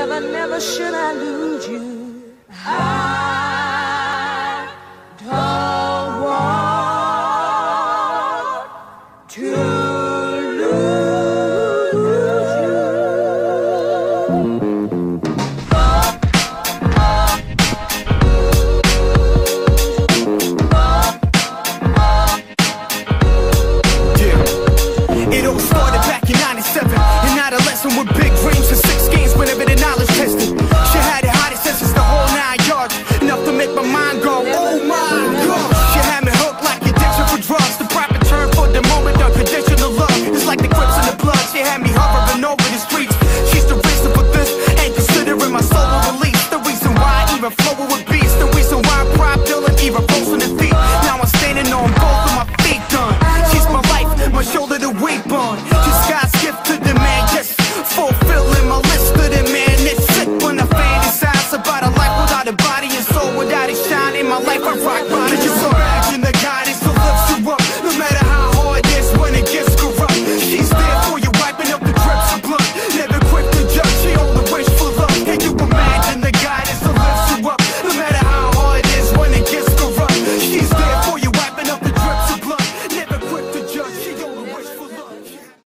never, never should I lose you. I don't want to lose you. Yeah. It all started back in '97, an adolescent with big dreams and